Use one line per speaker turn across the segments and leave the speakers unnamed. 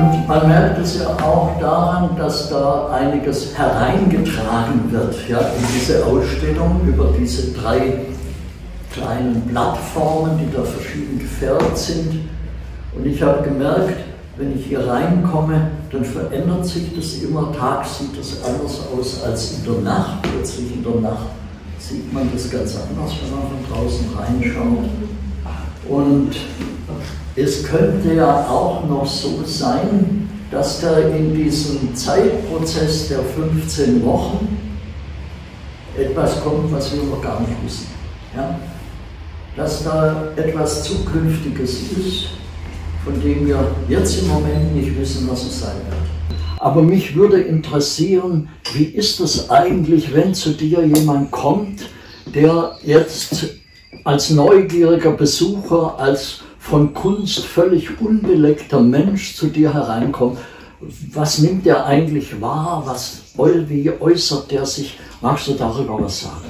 Man merkt es ja auch daran, dass da einiges hereingetragen wird, ja, in diese Ausstellung über diese 3 kleinen Plattformen, die da verschieden gefärbt sind. Und ich habe gemerkt, wenn ich hier reinkomme, dann verändert sich das immer. Tags sieht das anders aus als in der Nacht. Plötzlich in der Nacht sieht man das ganz anders, wenn man von draußen reinschaut. Und es könnte ja auch noch so sein, dass da in diesem Zeitprozess der 15 Wochen etwas kommt, was wir noch gar nicht wissen. Ja? Dass da etwas Zukünftiges ist, von dem wir jetzt im Moment nicht wissen, was es sein wird. Aber mich würde interessieren, wie ist es eigentlich, wenn zu dir jemand kommt, der jetzt als neugieriger Besucher, als von Kunst völlig unbeleckter Mensch zu dir hereinkommt? Was nimmt er eigentlich wahr? Wie äußert der sich? Magst du darüber was sagen?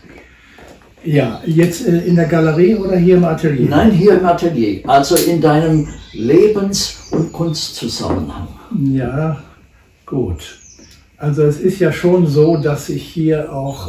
Ja, jetzt in der Galerie oder hier im Atelier?
Nein, hier im Atelier, also in deinem Lebens- und Kunstzusammenhang.
Ja, gut. Also es ist ja schon so, dass ich hier auch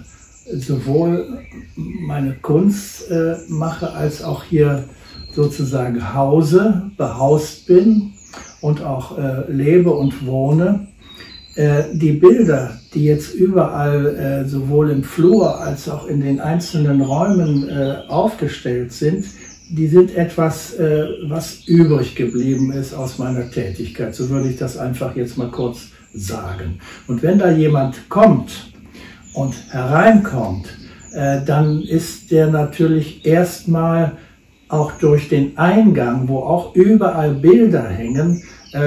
sowohl meine Kunst mache, als auch hier sozusagen behaust bin und auch lebe und wohne. Die Bilder, die jetzt überall sowohl im Flur als auch in den einzelnen Räumen aufgestellt sind, die sind etwas, was übrig geblieben ist aus meiner Tätigkeit. So würde ich das einfach jetzt mal kurz sagen. Und wenn da jemand kommt und hereinkommt, dann ist der natürlich erstmal auch durch den Eingang, wo auch überall Bilder hängen,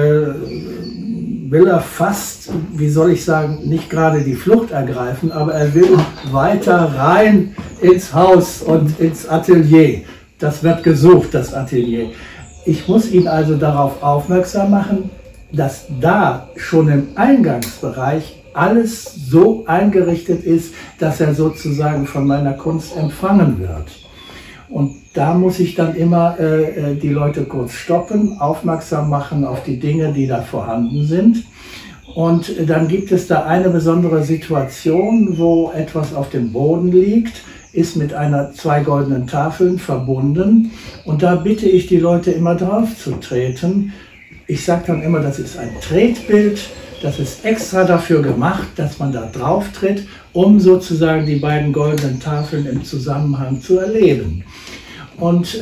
will er fast, wie soll ich sagen, nicht gerade die Flucht ergreifen, aber er will weiter rein ins Haus und ins Atelier. Das wird gesucht, das Atelier. Ich muss ihn also darauf aufmerksam machen, dass da schon im Eingangsbereich alles so eingerichtet ist, dass er sozusagen von meiner Kunst empfangen wird. Und da muss ich dann immer die Leute kurz stoppen, aufmerksam machen auf die Dinge, die da vorhanden sind. Und dann gibt es da eine besondere Situation, wo etwas auf dem Boden liegt, ist mit 2 goldenen Tafeln verbunden. Und da bitte ich die Leute immer drauf zu treten. Ich sage dann immer, das ist ein Tretbild, das ist extra dafür gemacht, dass man da drauf tritt, um sozusagen die beiden goldenen Tafeln im Zusammenhang zu erleben. Und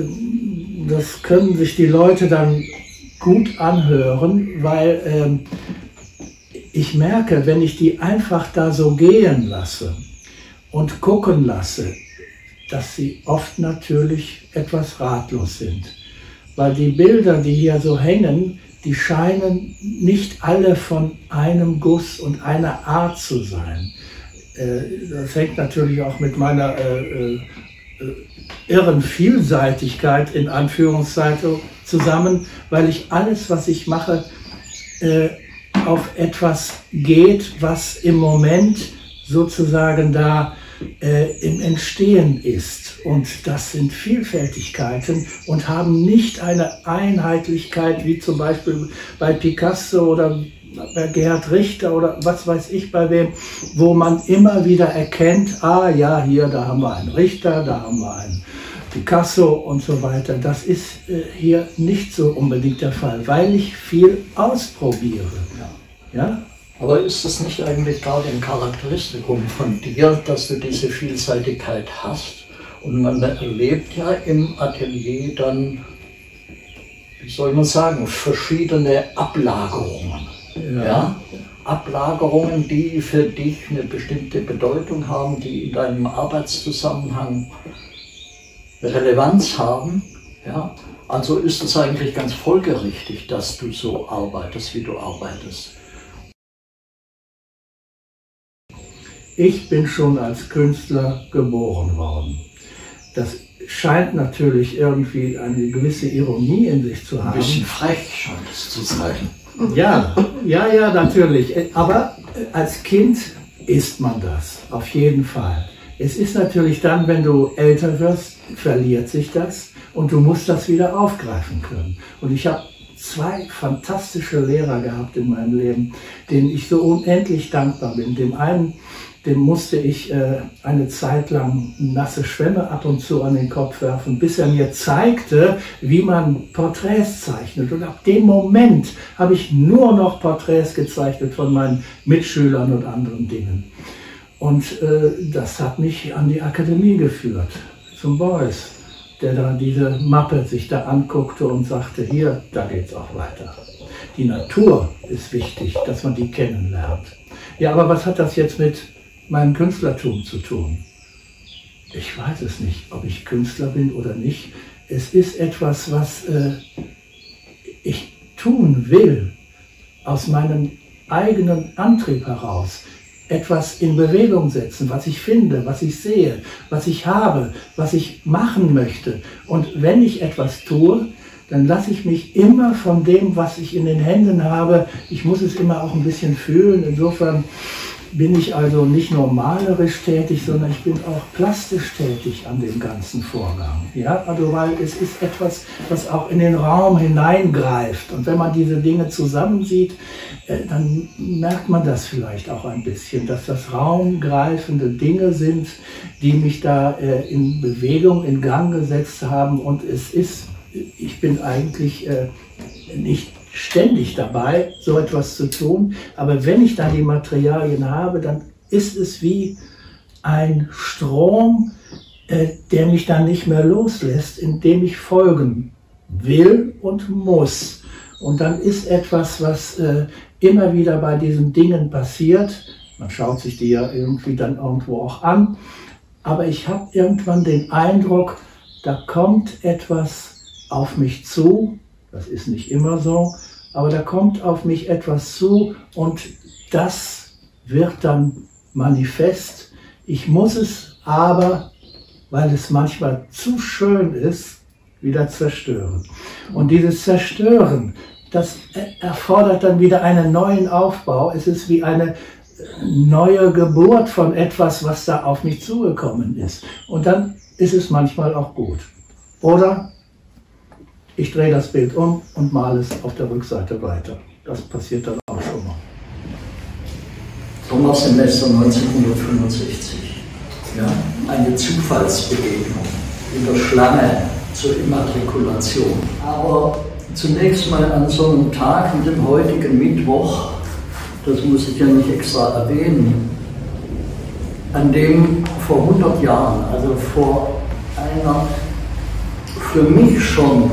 das können sich die Leute dann gut anhören, weil ich merke, wenn ich die einfach da so gehen lasse und gucken lasse, dass sie oft natürlich etwas ratlos sind. Weil die Bilder, die hier so hängen, die scheinen nicht alle von einem Guss und einer Art zu sein. Das hängt natürlich auch mit meiner irren Vielseitigkeit in Anführungszeichen zusammen, weil ich alles, was ich mache, auf etwas geht, was im Moment sozusagen da im Entstehen ist. Und das sind Vielfältigkeiten und haben nicht eine Einheitlichkeit, wie zum Beispiel bei Picasso oder bei Gerhard Richter oder was weiß ich bei wem, wo man immer wieder erkennt, ah ja, hier, da haben wir einen Richter, da haben wir einen Picasso und so weiter. Das ist hier nicht so unbedingt der Fall, weil ich viel ausprobiere. Ja?
Aber ist das nicht eigentlich gerade ein Charakteristikum von dir, dass du diese Vielseitigkeit hast? Und man erlebt ja im Atelier dann, wie soll man sagen, verschiedene Ablagerungen. Ja? Ablagerungen, die für dich eine bestimmte Bedeutung haben, die in deinem Arbeitszusammenhang Relevanz haben. Ja? Also ist es eigentlich ganz folgerichtig, dass du so arbeitest, wie du arbeitest.
Ich bin schon als Künstler geboren worden. Das scheint natürlich irgendwie eine gewisse Ironie in sich zu haben.
Ein bisschen frech scheint es zu sein.
Ja, natürlich. Aber als Kind ist man das, auf jeden Fall. Es ist natürlich dann, wenn du älter wirst, verliert sich das und du musst das wieder aufgreifen können. Und ich habe zwei fantastische Lehrer gehabt in meinem Leben, denen ich so unendlich dankbar bin. Dem einen, dem musste ich eine Zeit lang nasse Schwämme ab und zu an den Kopf werfen, bis er mir zeigte, wie man Porträts zeichnet. Und ab dem Moment habe ich nur noch Porträts gezeichnet von meinen Mitschülern und anderen Dingen. Und das hat mich an die Akademie geführt, zum Beuys, der da diese Mappe sich da anguckte und sagte, hier, da geht's auch weiter. Die Natur ist wichtig, dass man die kennenlernt. Ja, aber was hat das jetzt mit meinem Künstlertum zu tun? Ich weiß es nicht, ob ich Künstler bin oder nicht. Es ist etwas, was ich tun will, aus meinem eigenen Antrieb heraus. Etwas in Bewegung setzen, was ich finde, was ich sehe, was ich habe, was ich machen möchte. Und wenn ich etwas tue, dann lasse ich mich immer von dem, was ich in den Händen habe, ich muss es immer auch ein bisschen fühlen. Insofern bin ich also nicht nur malerisch tätig, sondern ich bin auch plastisch tätig an dem ganzen Vorgang. Ja, also weil es ist etwas, was auch in den Raum hineingreift. Und wenn man diese Dinge zusammensieht, dann merkt man das vielleicht auch ein bisschen, dass das raumgreifende Dinge sind, die mich da in Bewegung, in Gang gesetzt haben. Und es ist, ich bin eigentlich nicht ständig dabei, so etwas zu tun, aber wenn ich dann die Materialien habe, dann ist es wie ein Strom, der mich dann nicht mehr loslässt, indem ich folgen will und muss. Und dann ist etwas, was immer wieder bei diesen Dingen passiert, man schaut sich die ja irgendwie dann irgendwo auch an, aber ich habe irgendwann den Eindruck, da kommt etwas auf mich zu. Das ist nicht immer so, aber da kommt auf mich etwas zu und das wird dann manifest. Ich muss es aber, weil es manchmal zu schön ist, wieder zerstören. Und dieses Zerstören, das erfordert dann wieder einen neuen Aufbau. Es ist wie eine neue Geburt von etwas, was da auf mich zugekommen ist. Und dann ist es manchmal auch gut. Oder ich drehe das Bild um und male es auf der Rückseite weiter. Das passiert dann auch schon mal.
Sommersemester 1965. Ja, eine Zufallsbegegnung in der Schlange zur Immatrikulation. Aber zunächst mal an so einem Tag wie dem heutigen Mittwoch, das muss ich ja nicht extra erwähnen, an dem vor 100 Jahren, also vor einer für mich schon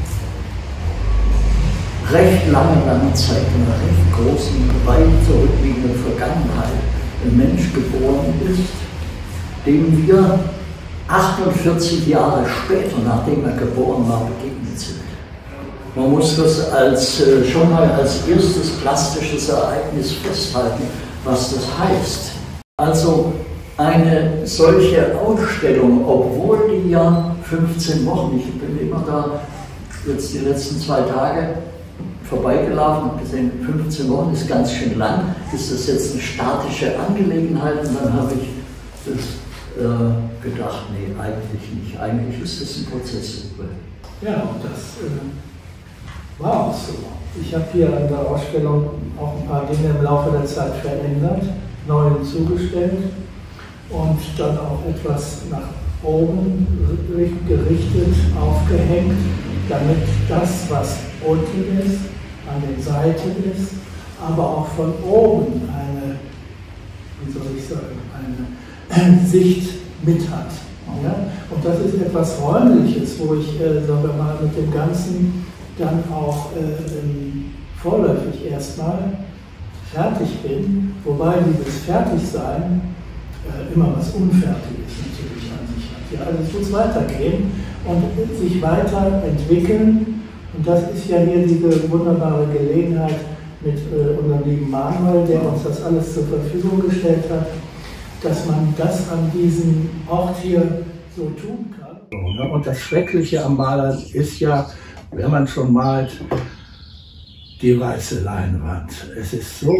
recht lange Zeit, in einer recht großen, weit zurückliegenden Vergangenheit, ein Mensch geboren ist, dem wir 48 Jahre später, nachdem er geboren war, begegnet sind. Man muss das schon mal als erstes plastisches Ereignis festhalten, was das heißt. Also eine solche Ausstellung, obwohl die ja 15 Wochen, ich bin immer da jetzt die letzten 2 Tage vorbeigelaufen und gesehen, 15 Wochen ist ganz schön lang, ist das jetzt eine statische Angelegenheit? Und dann habe ich das gedacht, nee, eigentlich nicht. Eigentlich ist das ein Prozess.
Ja, und das war auch so. Ich habe hier an der Ausstellung auch ein paar Dinge im Laufe der Zeit verändert, neu hinzugestellt und dann auch etwas nach oben gerichtet, aufgehängt, damit das, was unten ist, an den Seiten ist, aber auch von oben eine, wie soll ich sagen, eine Sicht mit hat. Ja? Und das ist etwas Räumliches, wo ich, sagen wir mal, mit dem Ganzen dann auch vorläufig erstmal fertig bin, wobei dieses Fertigsein immer was Unfertiges natürlich an sich hat. Ja, also es muss weitergehen und sich weiterentwickeln. Und das ist ja hier diese wunderbare Gelegenheit mit unserem lieben Manuel, der uns das alles zur Verfügung gestellt hat, dass man das an diesem Ort hier so tun kann. Und das Schreckliche am Malen ist ja, wenn man schon malt, die weiße Leinwand. Es ist so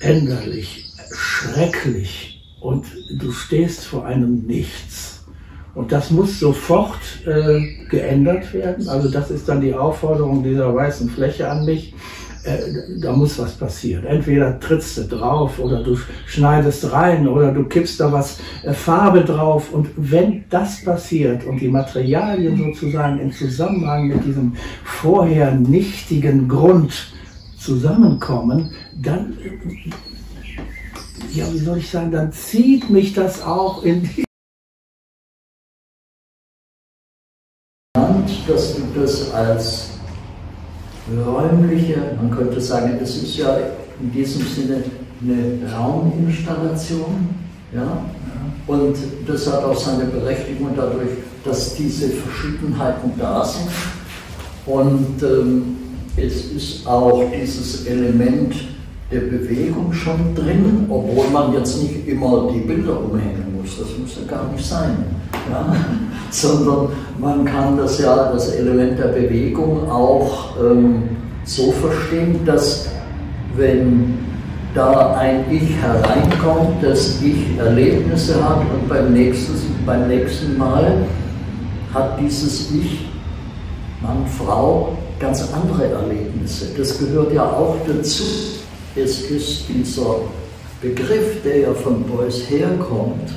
unabänderlich, schrecklich und du stehst vor einem Nichts. Und das muss sofort geändert werden. Also das ist dann die Aufforderung dieser weißen Fläche an mich. Da muss was passieren. Entweder trittst du drauf oder du schneidest rein oder du kippst da was Farbe drauf. Und wenn das passiert und die Materialien sozusagen im Zusammenhang mit diesem vorher nichtigen Grund zusammenkommen, dann, ja, wie soll ich sagen, dann zieht mich das auch in die...
Dass du das als räumliche, man könnte sagen, es ist ja in diesem Sinne eine Rauminstallation, ja? Und das hat auch seine Berechtigung dadurch, dass diese Verschiedenheiten da sind. Und es ist auch dieses Element der Bewegung schon drin, obwohl man jetzt nicht immer die Bilder umhängen muss, das muss ja gar nicht sein. Ja? Sondern man kann das ja, das Element der Bewegung auch so verstehen, dass wenn da ein Ich hereinkommt, das Ich Erlebnisse hat und beim nächsten Mal hat dieses Ich, Mann, Frau, ganz andere Erlebnisse. Das gehört ja auch dazu. Es ist dieser Begriff, der ja von Beuys herkommt,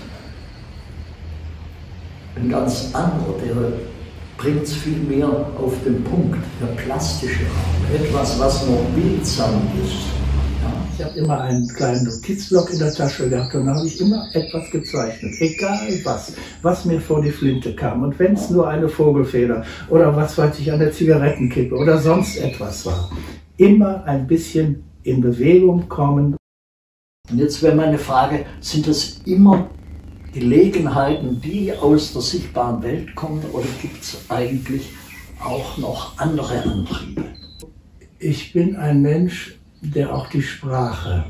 ein ganz anderer, der bringt es viel mehr auf den Punkt, der plastische Raum, etwas, was noch bildsam ist. Ja.
Ich habe immer einen kleinen Notizblock in der Tasche gehabt und da habe ich immer etwas gezeichnet, egal was mir vor die Flinte kam. Und wenn es nur eine Vogelfeder oder was weiß ich, eine Zigarettenkippe oder sonst etwas war, immer ein bisschen in Bewegung kommen.
Und jetzt wäre meine Frage, sind das immer Gelegenheiten, die aus der sichtbaren Welt kommen, oder gibt es eigentlich auch noch andere Antriebe?
Ich bin ein Mensch, der auch die Sprache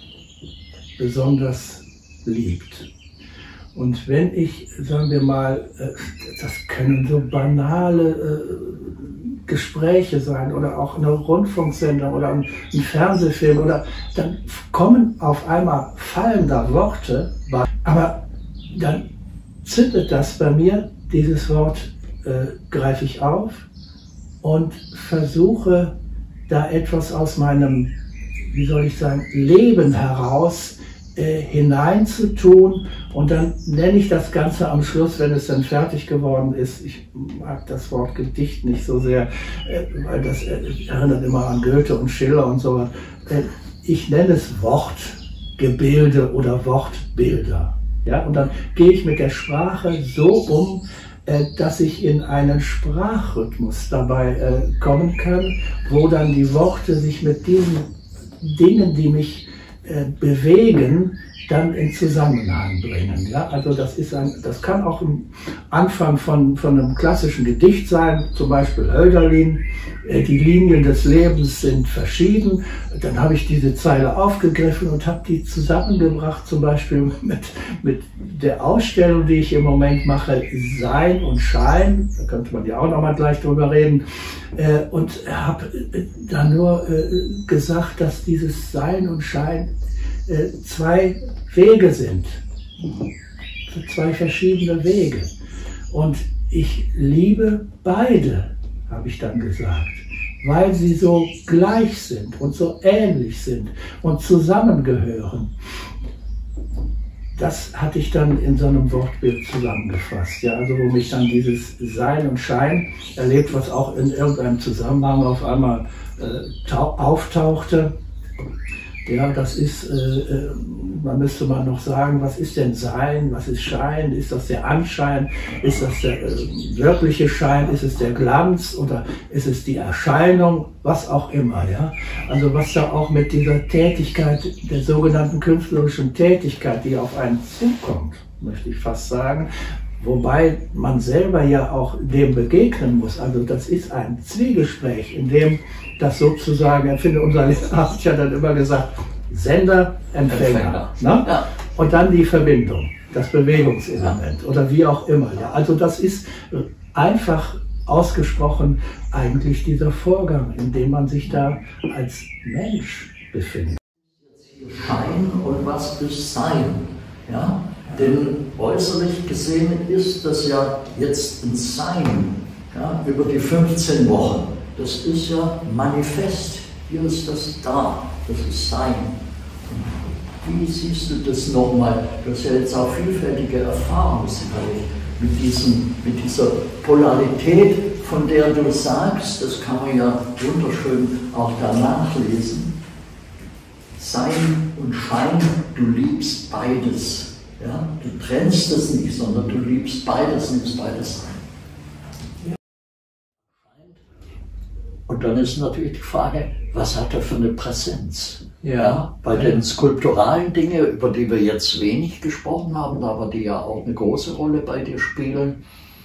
besonders liebt. Und wenn ich, sagen wir mal, das können so banale Gespräche sein oder auch eine Rundfunksendung oder ein Fernsehfilm, oder dann kommen auf einmal, fallen da Worte, aber dann zündet das bei mir, dieses Wort greife ich auf und versuche da etwas aus meinem, wie soll ich sagen, Leben heraus hineinzutun, und dann nenne ich das Ganze am Schluss, wenn es dann fertig geworden ist. Ich mag das Wort Gedicht nicht so sehr, weil das erinnert immer an Goethe und Schiller und so. Ich nenne es Wortgebilde oder Wortbilder. Ja, und dann gehe ich mit der Sprache so um, dass ich in einen Sprachrhythmus dabei kommen kann, wo dann die Worte sich mit diesen Dingen, die mich bewegen, dann in Zusammenhang bringen. Ja, also das kann auch ein Anfang von einem klassischen Gedicht sein, zum Beispiel Hölderlin, die Linien des Lebens sind verschieden. Dann habe ich diese Zeile aufgegriffen und habe die zusammengebracht, zum Beispiel mit der Ausstellung, die ich im Moment mache, Sein und Schein, da könnte man ja auch noch mal gleich drüber reden, und habe dann nur gesagt, dass dieses Sein und Schein zwei Wege sind, zwei verschiedene Wege. Und ich liebe beide, habe ich dann gesagt, weil sie so gleich sind und so ähnlich sind und zusammengehören. Das hatte ich dann in so einem Wortbild zusammengefasst, ja, also wo mich dann dieses Sein und Schein erlebt, was auch in irgendeinem Zusammenhang auf einmal auftauchte. Ja, das ist, man müsste mal noch sagen, was ist denn Sein, was ist Schein, ist das der Anschein, ist das der wirkliche Schein, ist es der Glanz oder ist es die Erscheinung, was auch immer, ja. Also was da auch mit dieser Tätigkeit, der sogenannten künstlerischen Tätigkeit, die auf einen zukommt, möchte ich fast sagen, wobei man selber ja auch dem begegnen muss. Also das ist ein Zwiegespräch, in dem das sozusagen, ich finde, unser Lehrer hat ja dann immer gesagt, Sender, Empfänger. Ne? Ja. Und dann die Verbindung, das Bewegungselement, ja, oder wie auch immer. Ja. Also das ist einfach ausgesprochen eigentlich dieser Vorgang, in dem man sich da als Mensch befindet.
Schein und was ist Sein? Ja? Denn äußerlich gesehen ist das ja jetzt ein Sein, ja, über die 15 Wochen. Das ist ja manifest. Hier ist das da, das ist Sein. Und wie siehst du das nochmal? Du hast ja jetzt auch vielfältige Erfahrungen sicherlich mit dieser Polarität, von der du sagst, das kann man ja wunderschön auch da nachlesen. Sein und Schein, du liebst beides. Ja? Du trennst es nicht, sondern du liebst beides, nimmst beides ein. Und dann ist natürlich die Frage, was hat er für eine Präsenz? Ja, bei den skulpturalen Dingen, über die wir jetzt wenig gesprochen haben, aber die ja auch eine große Rolle bei dir spielen,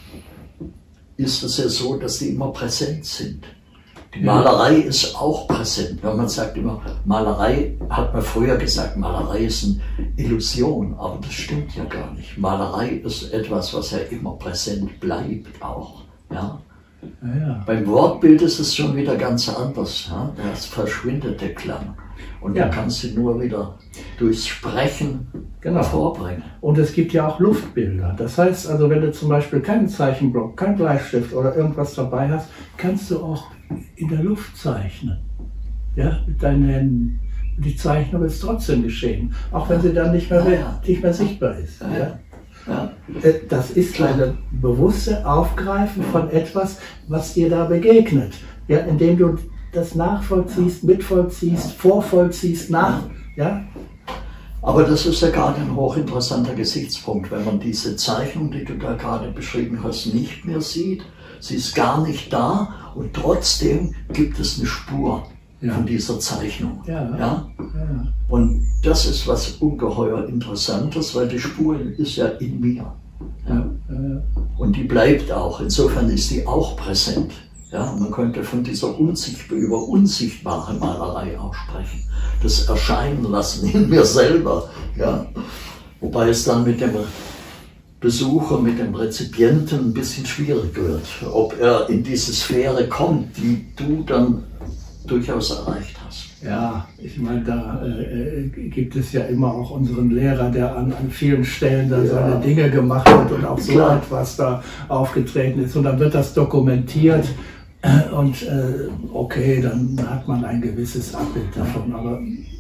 ist es ja so, dass die immer präsent sind. Die Malerei ist auch präsent. Wenn man sagt immer, Malerei, hat man früher gesagt, Malerei ist eine Illusion, aber das stimmt ja gar nicht. Malerei ist etwas, was ja immer präsent bleibt auch. Ja? Ja. Beim Wortbild ist es schon wieder ganz anders. Ja? Da verschwindet der Klang. Und du kannst sie nur wieder durchs Sprechen hervorbringen.
Und es gibt ja auch Luftbilder. Das heißt also, wenn du zum Beispiel keinen Zeichenblock, keinen Bleistift oder irgendwas dabei hast, kannst du auch in der Luft zeichnen. Ja, mit deinen Händen. Die Zeichnung ist trotzdem geschehen, auch wenn sie dann nicht mehr sichtbar ist. Ja. Ja. Das ist ein bewusstes Aufgreifen von etwas, was dir da begegnet. Ja, indem du das nachvollziehst, mitvollziehst, vorvollziehst, ja?
Aber das ist ja gerade ein hochinteressanter Gesichtspunkt, wenn man diese Zeichnung, die du da gerade beschrieben hast, nicht mehr sieht. Sie ist gar nicht da und trotzdem gibt es eine Spur von dieser Zeichnung. Ja? Und das ist was ungeheuer Interessantes, weil die Spur ist ja in mir. Ja? Und die bleibt auch. Insofern ist die auch präsent. Ja, man könnte von dieser über unsichtbare Malerei auch sprechen. Das Erscheinen lassen in mir selber. Ja. Wobei es dann mit dem Besucher, mit dem Rezipienten ein bisschen schwierig wird. Ob er in diese Sphäre kommt, die du dann durchaus erreicht hast.
Ja, ich meine, da gibt es ja immer auch unseren Lehrer, der an vielen Stellen da seine Dinge gemacht hat und auch so etwas da aufgetreten ist. Und dann wird das dokumentiert. Und okay, dann hat man ein gewisses Abbild davon, aber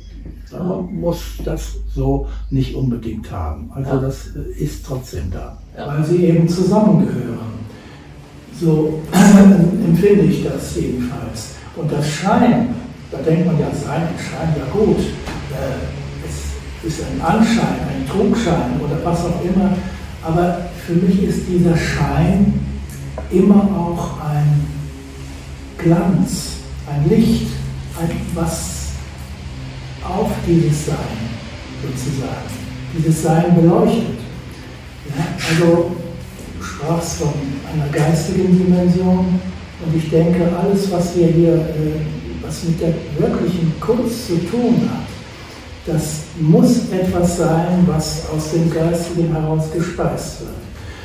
man muss das so nicht unbedingt haben. Also das ist trotzdem da. Weil sie eben zusammengehören. So empfinde ich das jedenfalls. Und das Schein, da denkt man ja, Sein und Schein, ja gut, es ist ein Anschein, ein Trugschein oder was auch immer. Aber für mich ist dieser Schein immer auch ein Glanz, ein Licht, was auf dieses Sein sozusagen, dieses Sein beleuchtet. Ja, also du sprachst von einer geistigen Dimension und ich denke, alles, was wir hier, was mit der wirklichen Kunst zu tun hat, das muss etwas sein, was aus dem Geistigen heraus gespeist wird.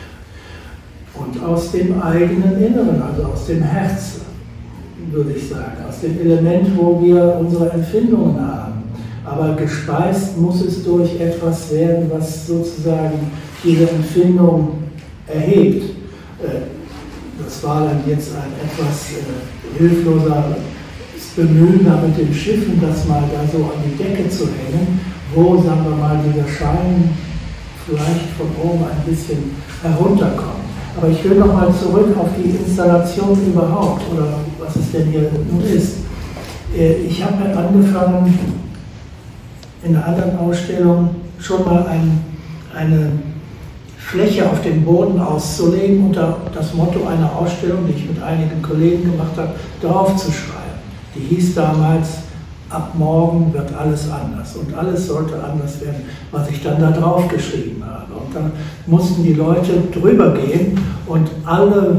Und aus dem eigenen Inneren, also aus dem Herzen, würde ich sagen, aus dem Element, wo wir unsere Empfindungen haben. Aber gespeist muss es durch etwas werden, was sozusagen diese Empfindung erhebt. Das war dann jetzt ein etwas hilfloser Bemühen, da mit den Schiffen das mal da so an die Decke zu hängen, wo, sagen wir mal, dieser Schein vielleicht von oben ein bisschen herunterkommt. Aber ich will noch mal zurück auf die Installation überhaupt, oder was es denn hier nun ist. Ich habe angefangen, in einer anderen Ausstellung schon mal eine Fläche auf dem Boden auszulegen und das Motto einer Ausstellung, die ich mit einigen Kollegen gemacht habe, darauf zu schreiben. Die hieß damals, ab morgen wird alles anders. Und alles sollte anders werden, was ich dann da drauf geschrieben habe. Und dann mussten die Leute drüber gehen und alle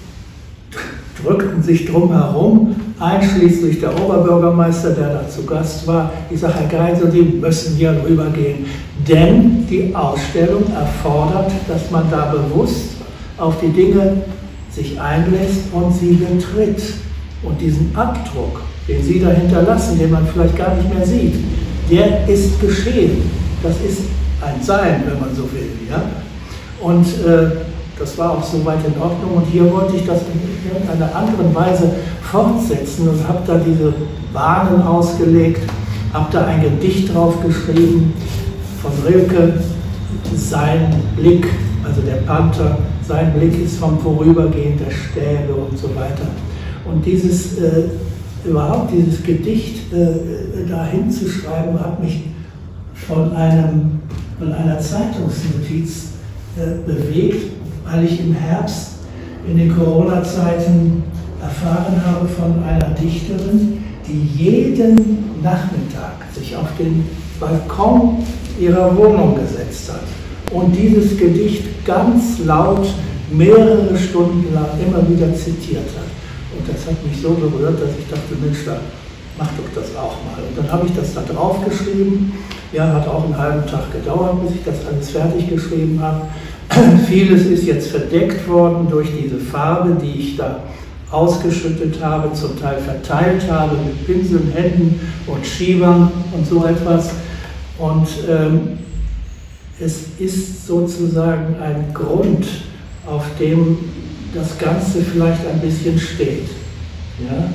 drückten sich drum herum, einschließlich der Oberbürgermeister, der da zu Gast war. Ich sage, Herr Geisel, Sie müssen hier rübergehen. Denn die Ausstellung erfordert, dass man da bewusst auf die Dinge sich einlässt und sie betritt. Und diesen Abdruck, den Sie da hinterlassen, den man vielleicht gar nicht mehr sieht, der ist geschehen. Das ist ein Sein, wenn man so will. Ja? Und das war auch soweit in Ordnung. Und hier wollte ich das in irgendeiner anderen Weise fortsetzen und habe da diese Bahnen ausgelegt, habe da ein Gedicht drauf geschrieben von Rilke, sein Blick, also der Panther, sein Blick ist vom Vorübergehen der Stäbe und so weiter. Und überhaupt dieses Gedicht da hinzuschreiben, hat mich von einer Zeitungsnotiz bewegt, weil ich im Herbst in den Corona-Zeiten erfahren habe von einer Dichterin, die jeden Nachmittag sich auf den Balkon ihrer Wohnung gesetzt hat und dieses Gedicht ganz laut mehrere Stunden lang immer wieder zitiert hat. Und das hat mich so berührt, dass ich dachte, Mensch, da mach doch das auch mal. Und dann habe ich das da drauf geschrieben. Ja, hat auch einen halben Tag gedauert, bis ich das alles fertig geschrieben habe. Vieles ist jetzt verdeckt worden durch diese Farbe, die ich da ausgeschüttet habe, zum Teil verteilt habe mit Pinseln, Händen und Schiebern und so etwas. Und es ist sozusagen ein Grund, auf dem das Ganze vielleicht ein bisschen steht. Ja?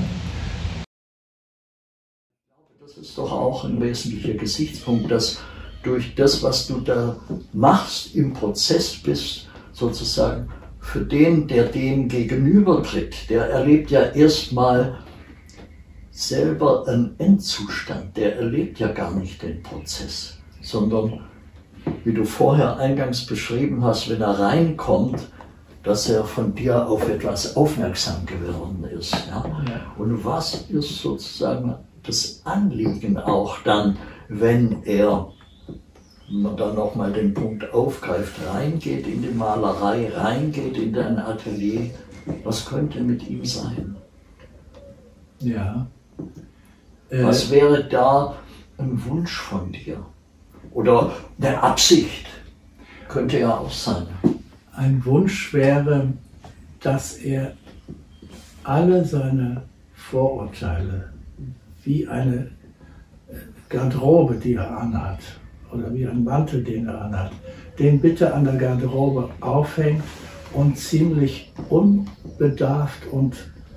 Das ist doch auch ein wesentlicher Gesichtspunkt, dass durch das, was du da machst, im Prozess bist, sozusagen für den, der dem gegenübertritt, der erlebt ja erstmal selber einen Endzustand, der erlebt ja gar nicht den Prozess, sondern, wie du vorher eingangs beschrieben hast, wenn er reinkommt, dass er von dir auf etwas aufmerksam geworden ist. Ja? Und was ist sozusagen das Anliegen auch dann, wenn er dann nochmal den Punkt aufgreift, reingeht in die Malerei, reingeht in dein Atelier, was könnte mit ihm sein?
Ja.
Was wäre da ein Wunsch von dir? Oder eine Absicht? Könnte ja auch sein.
Ein Wunsch wäre, dass er alle seine Vorurteile, wie eine Garderobe, die er anhat, oder wie ein Mantel, den er anhat, den bitte an der Garderobe aufhängt und ziemlich unbedarft und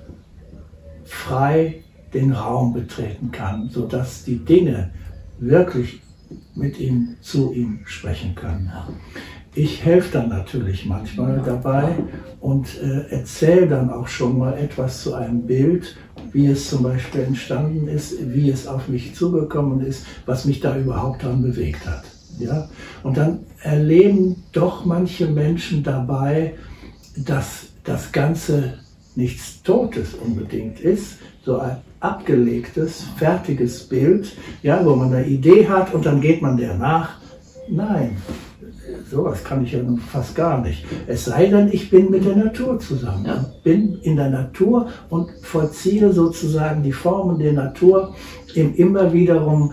frei den Raum betreten kann, sodass die Dinge wirklich mit ihm, zu ihm sprechen können. Ich helfe dann natürlich manchmal dabei und erzähle dann auch schon mal etwas zu einem Bild, wie es zum Beispiel entstanden ist, wie es auf mich zugekommen ist, was mich da überhaupt daran bewegt hat. Ja? Und dann erleben doch manche Menschen dabei, dass das Ganze nichts Totes unbedingt ist, so ein abgelegtes, fertiges Bild, ja, wo man eine Idee hat und dann geht man der nach. Nein, sowas kann ich ja nun fast gar nicht. Es sei denn, ich bin mit der Natur zusammen. Ja. Bin in der Natur und vollziehe sozusagen die Formen der Natur im immer wiederum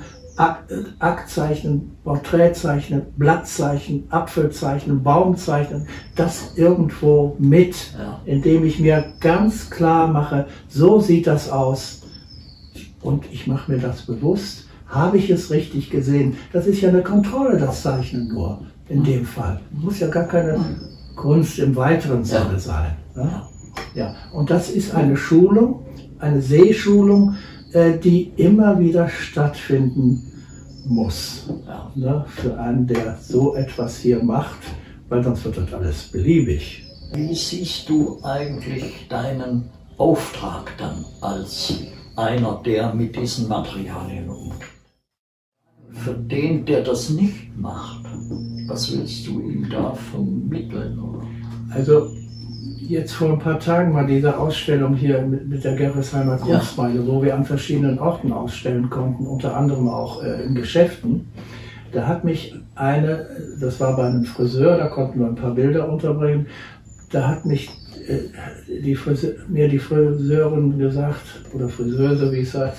Aktzeichnen, Porträtzeichnen, Blattzeichnen, Apfelzeichnen, Baumzeichnen, das irgendwo mit, indem ich mir ganz klar mache, so sieht das aus und ich mache mir das bewusst. Habe ich es richtig gesehen? Das ist ja eine Kontrolle, das Zeichnen nur. In dem Fall. Muss ja gar keine Kunst im weiteren Sinne sein. Ne? Ja. Und das ist eine Schulung, eine Sehschulung, die immer wieder stattfinden muss. Ne? Für einen, der so etwas hier macht, weil sonst wird das alles beliebig.
Wie siehst du eigentlich deinen Auftrag dann als einer, der mit diesen Materialien umgeht? Für den, der das nicht macht, was willst du ihm da vermitteln? Oder?
Also jetzt vor ein paar Tagen war diese Ausstellung hier mit der Gerresheimer Kunstmeile, wo wir an verschiedenen Orten ausstellen konnten, unter anderem auch in Geschäften. Da hat mich das war bei einem Friseur, da konnten wir ein paar Bilder unterbringen, da hat mich die Friseurin gesagt, oder Friseuse, wie es heißt,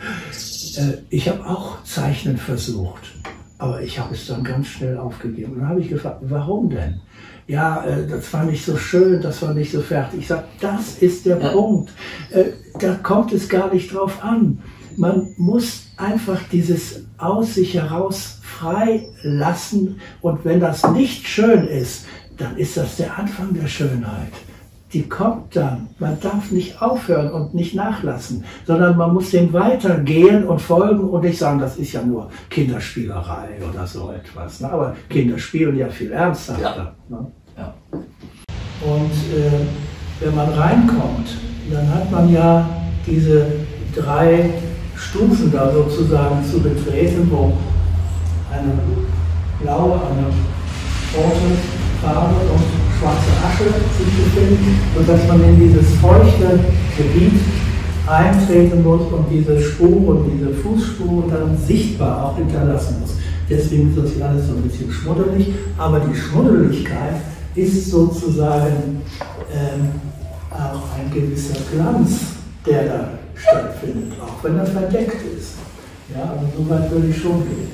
ich habe auch Zeichnen versucht, aber ich habe es dann ganz schnell aufgegeben. Und dann habe ich gefragt, warum denn? Ja, das war nicht so schön, das war nicht so fertig. Ich sage, das ist der Punkt. Da kommt es gar nicht drauf an. man muss einfach dieses aus sich heraus frei lassen. Und wenn das nicht schön ist, dann ist das der Anfang der Schönheit. Die kommt dann. Man darf nicht aufhören und nicht nachlassen, sondern man muss dem weitergehen und folgen und nicht sagen, das ist ja nur Kinderspielerei oder so etwas. Ne? Aber Kinder spielen ja viel ernsthafter. Ja. Ne?
Ja.
Und wenn man reinkommt, dann hat man ja diese 3 Stufen da sozusagen zu betreten, wo eine blaue, eine rote Farbe und schwarze Asche sich befinden, sodass man in dieses feuchte Gebiet eintreten muss und diese Spuren, diese Fußspuren dann sichtbar auch hinterlassen muss. Deswegen ist das hier alles so ein bisschen schmuddelig, aber die Schmuddeligkeit ist sozusagen auch ein gewisser Glanz, der da stattfindet, auch wenn er verdeckt ist. Ja, also so weit würde ich schon gehen.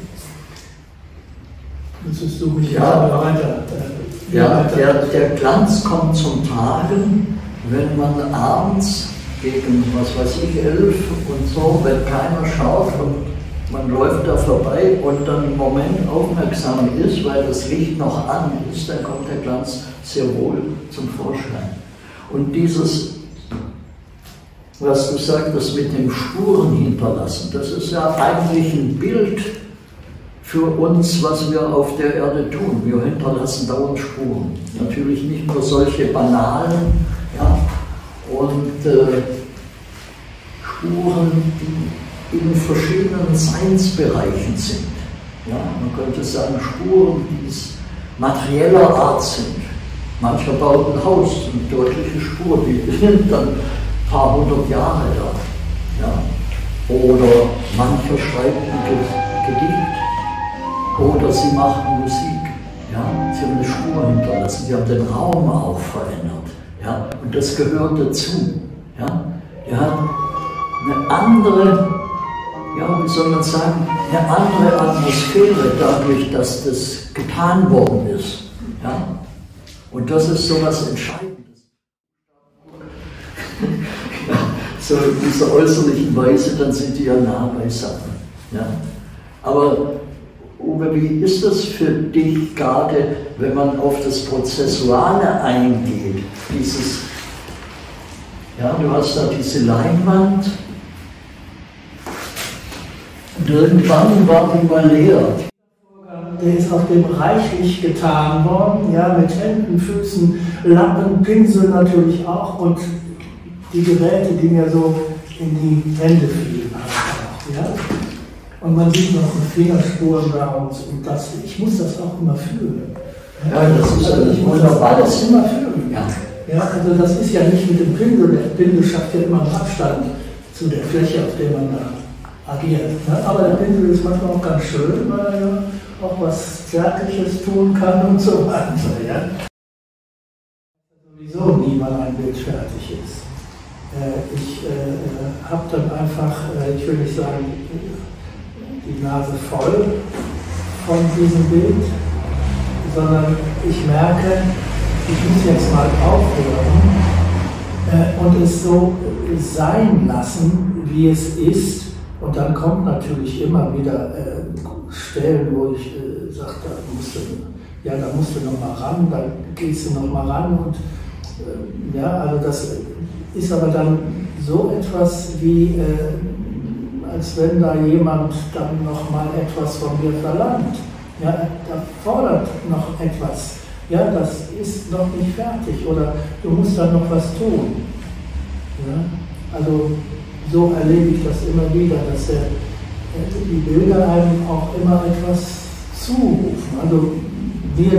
Müsstest du mich weiter...
Der Glanz kommt zum Tragen, wenn man abends gegen, was weiß ich, 11 und so, wenn keiner schaut und man läuft da vorbei und dann im Moment aufmerksam ist, weil das Licht noch an ist, dann kommt der Glanz sehr wohl zum Vorschein. Und dieses, was du sagtest mit dem Spuren hinterlassen, das ist ja eigentlich ein Bild für uns, was wir auf der Erde tun. Wir hinterlassen dauernd Spuren. Natürlich nicht nur solche banalen, ja, und Spuren, die in verschiedenen Seinsbereichen sind. Ja, man könnte sagen, Spuren, die materieller Art sind. Mancher baut ein Haus, eine deutliche Spur, die sind dann ein paar hundert Jahre da. Ja. Oder mancher schreibt ein Gedicht. Oder sie machen Musik. Ja. Sie haben eine Spur hinterlassen, sie haben den Raum auch verändert. Ja. Und das gehört dazu. Ja. Er hat eine andere, ja, wie soll man sagen, eine andere Atmosphäre dadurch, dass das getan worden ist. Ja. Und das ist so etwas Entscheidendes. Ja, so in dieser äußerlichen Weise, dann sind die ja nah beisammen. Ja. Aber Uwe, wie ist das für dich gerade, wenn man auf das Prozessuale eingeht? Dieses, ja, du hast da diese Leinwand und irgendwann war die mal leer.
Der ist auf dem reichlich getan worden, ja, mit Händen, Füßen, Lappen, Pinsel natürlich auch und die Geräte, die mir so in die Hände fielen. Auch, ja. Und man sieht noch Fingerspuren da und das, ich muss das auch immer fühlen.
Ja, das ist
also ich muss das alles immer fühlen. Ja. Ja, also das ist ja nicht mit dem Pinsel, der Pinsel schafft ja immer einen Abstand zu der Fläche, auf der man da agiert. Ja. Aber der Pinsel ist manchmal auch ganz schön, weil er ja auch was Zärtliches tun kann und so weiter. Ja. Sowieso nie, weil ein Bild fertig ist. Ich habe dann einfach, ich will nicht sagen, die Nase voll von diesem Bild, sondern ich merke, ich muss jetzt mal aufhören und es so sein lassen, wie es ist. Und dann kommt natürlich immer wieder Stellen, wo ich sage, da musst du noch mal ran, da gehst du noch mal ran. Und ja, also das ist aber dann so etwas wie, als wenn da jemand dann noch mal etwas von mir verlangt. Ja, da fordert noch etwas. Ja, das ist noch nicht fertig oder du musst da noch was tun. Ja, also so erlebe ich das immer wieder, dass die Bilder einem auch immer etwas zurufen. Also mir,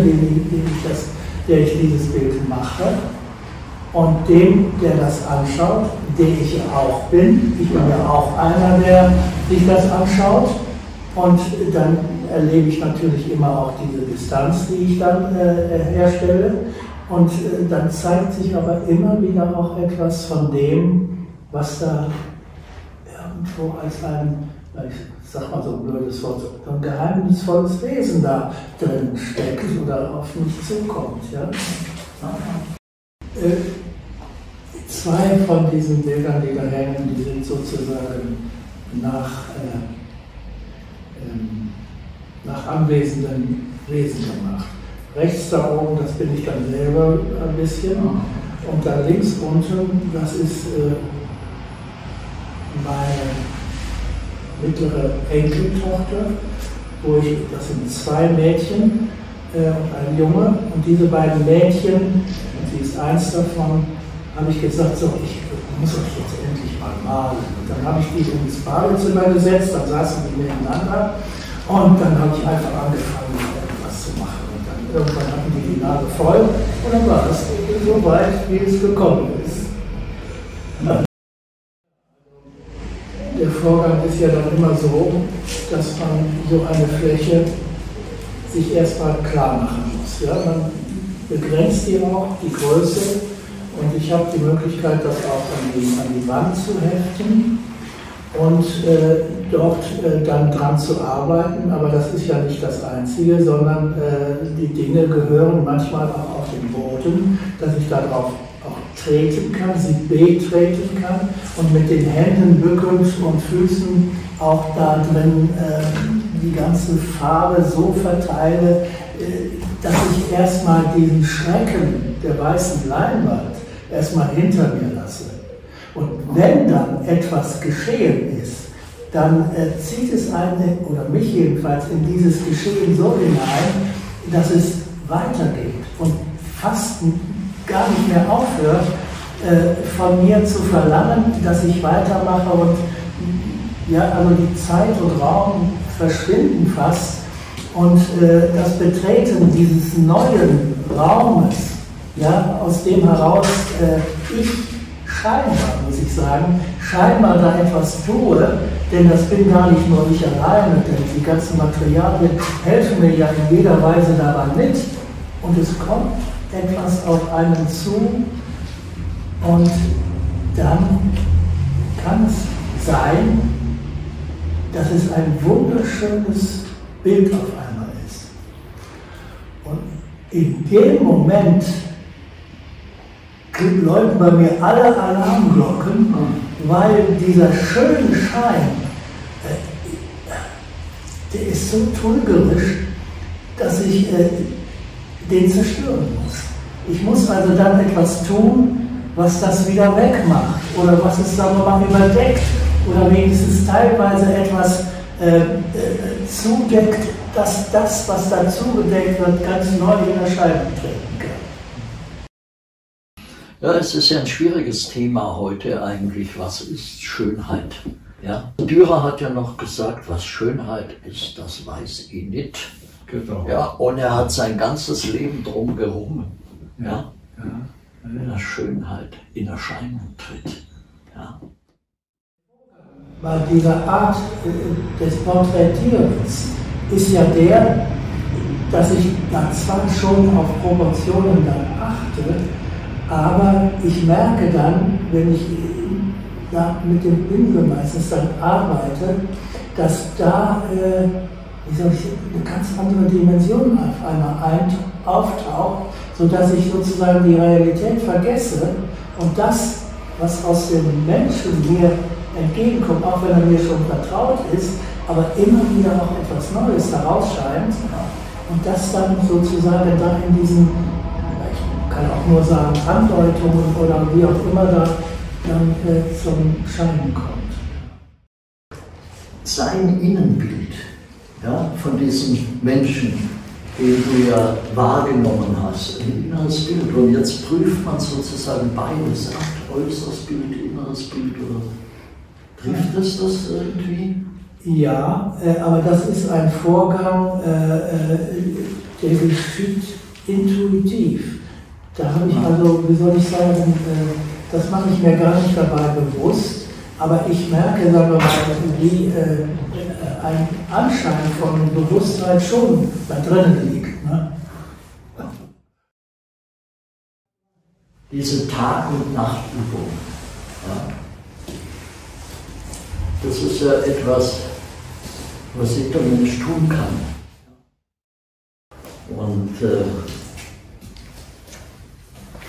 der ich dieses Bild mache, und dem, der das anschaut, der ich ja auch bin. Ich bin ja auch einer, der sich das anschaut. Und dann erlebe ich natürlich immer auch diese Distanz, die ich dann herstelle. Und dann zeigt sich aber immer wieder auch etwas von dem, was da irgendwo als ein, ich sag mal so ein blödes Wort, so ein geheimnisvolles Wesen da drin steckt oder auf mich zukommt. Ja? Zwei von diesen Bildern, die da hängen, die sind sozusagen nach anwesenden Wesen gemacht. Rechts da oben, das bin ich dann selber ein bisschen. Und dann links unten, das ist meine mittlere Enkeltochter, das sind 2 Mädchen und ein Junge. Und diese beiden Mädchen, und sie ist eins davon, habe ich gesagt, so, ich muss euch jetzt endlich mal malen. Und dann habe ich die ins Badezimmer gesetzt, dann saßen die nebeneinander und dann habe ich einfach angefangen, etwas zu machen. Und dann irgendwann hatten die Nase voll und dann war es so weit, wie es gekommen ist. Der Vorgang ist ja dann immer so, dass man so eine Fläche sich erstmal klar machen muss. Ja? Man begrenzt die auch, die Größe, und ich habe die Möglichkeit, das auch an die Wand zu heften und dort dann dran zu arbeiten. Aber das ist ja nicht das Einzige, sondern die Dinge gehören manchmal auch auf den Boden, dass ich darauf auch treten kann, sie betreten kann und mit den Händen bückend und Füßen auch da drin die ganze Farbe so verteile, dass ich erstmal diesen Schrecken der weißen Leinwand erstmal hinter mir lasse. Und wenn dann etwas geschehen ist, dann zieht es einen, oder mich jedenfalls, in dieses Geschehen so hinein, dass es weitergeht und fast gar nicht mehr aufhört, von mir zu verlangen, dass ich weitermache, und ja, also die Zeit und Raum verschwinden fast, und das Betreten dieses neuen Raumes, ja, aus dem heraus ich scheinbar, muss ich sagen, scheinbar da etwas tue, denn das bin gar nicht nur ich alleine, denn die ganzen Materialien helfen mir ja in jeder Weise daran mit, und es kommt etwas auf einen zu, und dann kann es sein, dass es ein wunderschönes Bild auf einmal ist. Und in dem Moment läuten bei mir alle Alarmglocken, weil dieser schöne Schein, der ist so trügerisch, dass ich den zerstören muss. Ich muss also dann etwas tun, was das wieder wegmacht, oder was es, sagen wir mal, überdeckt, oder wenigstens teilweise etwas zudeckt, dass das, was da zugedeckt wird, ganz neu in Erscheinung treten kann.
Ja, es ist ja ein schwieriges Thema heute eigentlich. Was ist Schönheit? Ja? Dürer hat ja noch gesagt, was Schönheit ist, das weiß ich nicht.
Genau.
Ja, und er hat sein ganzes Leben drum gerungen, ja, dass Schönheit in Erscheinung tritt. Ja.
Bei dieser Art des Porträtierens ist ja der, dass ich da zwar schon auf Proportionen dann achte, aber ich merke dann, wenn ich da mit dem Pinsel meistens dann arbeite, dass da wie soll ich, eine ganz andere Dimension auf einmal auftaucht, sodass ich sozusagen die Realität vergesse und das, was aus dem Menschen mir entgegenkommt, auch wenn er mir schon vertraut ist, aber immer wieder auch etwas Neues herausscheint, und das dann sozusagen da in diesen, ich kann auch nur sagen, Andeutungen oder wie auch immer da dann zum Schein kommt.
Sein Innenbild, ja, von diesem Menschen, den du ja wahrgenommen hast, ein inneres Bild. Und jetzt prüft man sozusagen beides ab, äußeres Bild, inneres Bild, oder trifft es das irgendwie?
Ja, aber das ist ein Vorgang, der geschieht intuitiv. Da habe ich also, wie soll ich sagen, das mache ich mir gar nicht dabei bewusst, aber ich merke, sagen wir mal, wie ein Anschein von Bewusstheit schon da drinnen liegt. Ne?
Diese Tag- und Nachtübung, ja, das ist ja etwas, was jeder Mensch tun kann. Und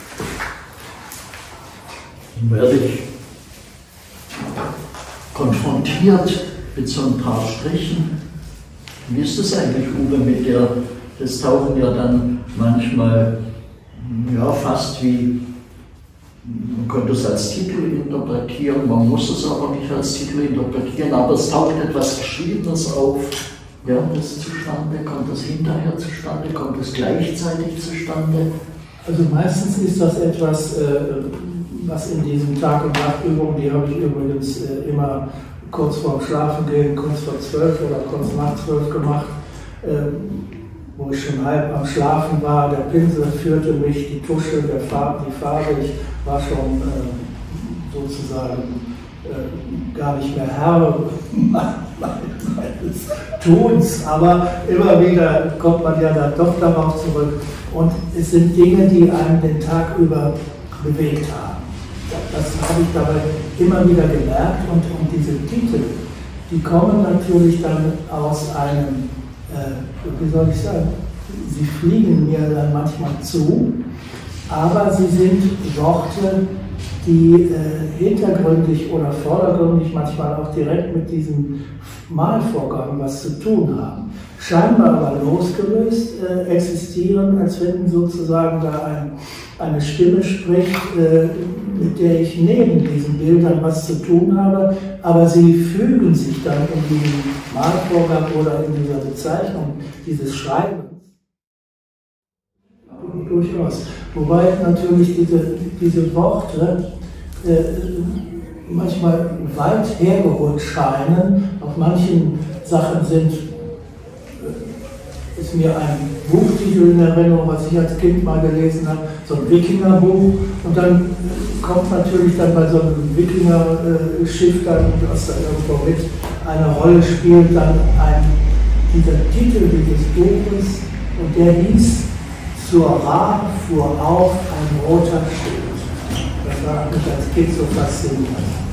werde ich konfrontiert montiert mit so ein paar Strichen. Wie ist das eigentlich, Uwe, mit der, das tauchen ja dann manchmal ja, fast wie, man könnte es als Titel interpretieren, man muss es aber nicht als Titel interpretieren, aber es taucht etwas Geschriebenes auf. Während das zustande, kommt das hinterher zustande, kommt es gleichzeitig zustande?
Also meistens ist das etwas, was in diesen Tag- und Nachtübungen, die habe ich übrigens immer kurz vorm Schlafengehen, kurz vor 12 oder kurz nach 12 gemacht, wo ich schon halb am Schlafen war. Der Pinsel führte mich, die Tusche, die Farbe, ich war schon sozusagen gar nicht mehr Herr meines Tuns, aber immer wieder kommt man ja dann doch darauf zurück. Und es sind Dinge, die einen den Tag über bewegt haben. Das habe ich dabei immer wieder gemerkt, und diese Titel, die kommen natürlich dann aus einem, wie soll ich sagen, sie fliegen mir dann manchmal zu, aber sie sind Worte, die hintergründig oder vordergründig, manchmal auch direkt mit diesem Malvorgang was zu tun haben. Scheinbar aber losgelöst existieren, als wenn sozusagen da eine Stimme spricht, mit der ich neben diesen Bildern was zu tun habe, aber sie fügen sich dann in diesen Malvorgang oder in dieser Bezeichnung dieses Schreibens. Durchaus. Wobei natürlich diese Worte manchmal weit hergeholt scheinen. Auf manchen Sachen ist mir ein Buchtitel in Erinnerung, was ich als Kind mal gelesen habe, so ein Wikingerbuch. Und dann kommt natürlich dann bei so einem Wikinger-Schiff, was da irgendwo mit eine Rolle spielt, dann dieser Titel dieses Buches, und der hieß "Zur Ra fuhr auf ein roter Schild". Das war mich als Kind so faszinierend.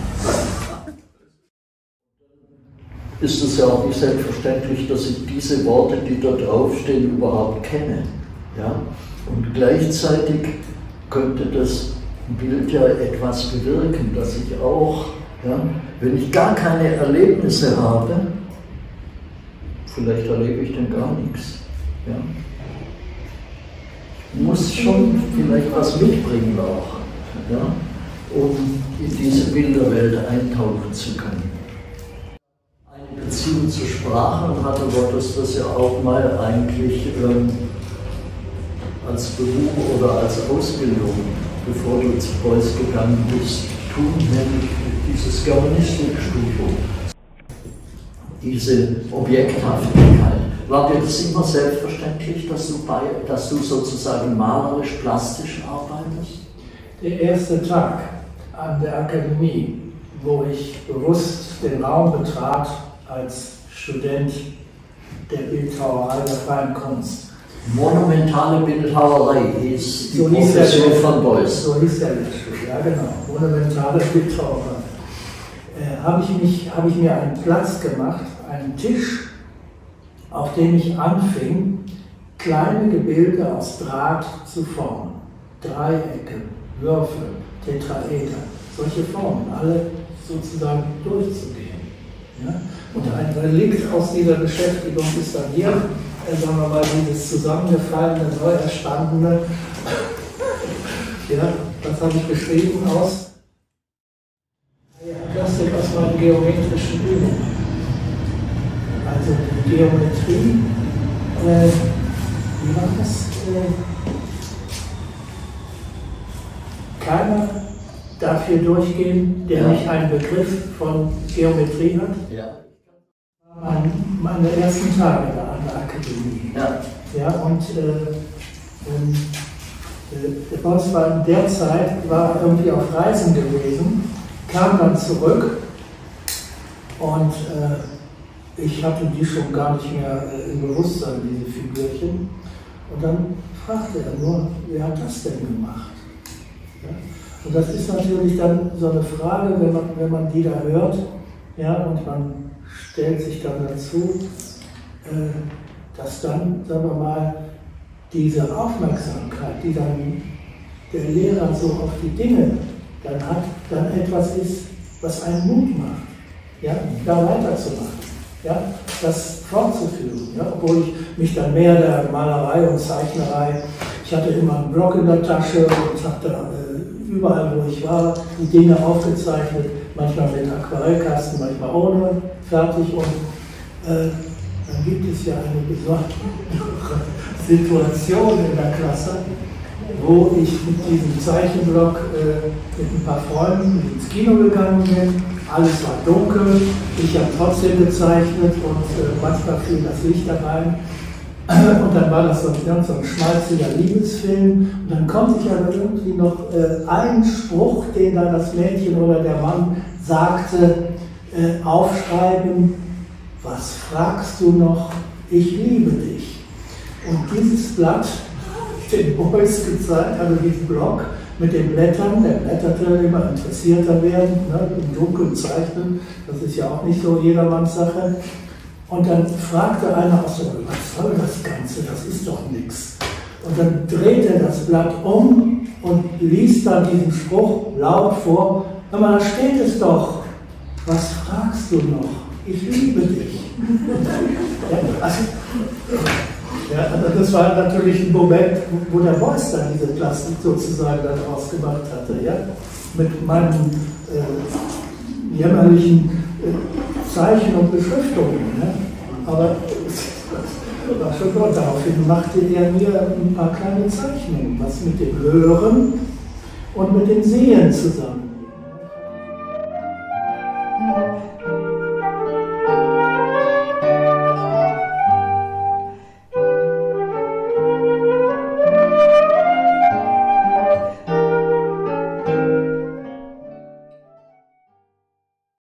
Ist es ja auch nicht selbstverständlich, dass ich diese Worte, die dort draufstehen, überhaupt kenne. Ja? Und gleichzeitig könnte das Bild ja etwas bewirken, dass ich auch, ja, wenn ich gar keine Erlebnisse habe, vielleicht erlebe ich dann gar nichts. Ja? Ich muss schon vielleicht was mitbringen auch, ja, um in diese Bilderwelt eintauchen zu können. Beziehung zur Sprache, und hatte Gottes das ja auch mal eigentlich als Beruf oder als Ausbildung, bevor du zu Preuß gegangen bist, tun, nämlich dieses Germanistikstudium, diese Objekthaftigkeit. War dir das immer selbstverständlich, dass du sozusagen malerisch-plastisch arbeitest?
Der erste Tag an der Akademie, wo ich bewusst den Raum betrat, als Student der Bildhauerei der freien Kunst.
Monumentale Bildhauerei hieß die Professur von Beuys.
So hieß der Lehrstuhl, ja genau, monumentale Bildhauerei. Habe ich mir einen Platz gemacht, einen Tisch, auf dem ich anfing, kleine Gebilde aus Draht zu formen. Dreiecke, Würfel, Tetraeder, solche Formen, alle sozusagen durchzugehen. Ja? Und ein Relikt aus dieser Beschäftigung ist dann hier, sagen wir mal, dieses zusammengefallene, neu erstandene, ja, das habe ich beschrieben aus Plastik aus meinen geometrischen Übungen. Also die Geometrie, wie war das? Keiner darf hier durchgehen, der nicht einen Begriff von Geometrie hat.
Ja.
Meine ersten Tage da an der Akademie.
Ja.
Ja, und der Boss war in der Zeit irgendwie auf Reisen gewesen, kam dann zurück, und ich hatte die schon gar nicht mehr im Bewusstsein, diese Figürchen. Und dann fragte er nur, wer hat das denn gemacht? Ja? Und das ist natürlich dann so eine Frage, wenn man die da hört, ja, und man stellt sich dann dazu, dass dann, sagen wir mal, diese Aufmerksamkeit, die dann der Lehrer so auf die Dinge dann hat, dann etwas ist, was einen Mut macht. ja, da weiterzumachen, ja, das fortzuführen, ja, obwohl ich mich dann mehr der Malerei und Zeichnerei, ich hatte immer einen Block in der Tasche und habe da überall, wo ich war, die Dinge aufgezeichnet, manchmal mit Aquarellkasten, manchmal ohne, fertig. Und dann gibt es ja eine besondere Situation in der Klasse, wo ich mit diesem Zeichenblock mit ein paar Freunden ins Kino gegangen bin. Alles war dunkel, ich habe trotzdem gezeichnet und manchmal fiel das Licht da rein. Und dann war das so ein schmalziger Liebesfilm. Und dann konnte ich aber irgendwie noch einen Spruch, den da das Mädchen oder der Mann sagte, aufschreiben: Was fragst du noch? Ich liebe dich. Und dieses Blatt, den Boys gezeigt, also diesen Block mit den Blättern, der blätterte immer interessierter werden, ne, im Dunkeln zeichnen, das ist ja auch nicht so jedermanns Sache. Und dann fragte einer auch so: Was soll das Ganze? Das ist doch nichts. Und dann drehte er das Blatt um und ließ dann diesen Spruch laut vor: Aber da steht es doch. Was fragst du noch? Ich liebe dich. Also das war natürlich ein Moment, wo der Beuys dann diese Plastik sozusagen daraus gemacht hatte, ja? Mit meinen jämmerlichen Zeichen und Beschriftungen. Ne? Aber das war schon gut. Daraufhin machte er mir ein paar kleine Zeichnungen, was mit dem Hören und mit dem Sehen zusammen.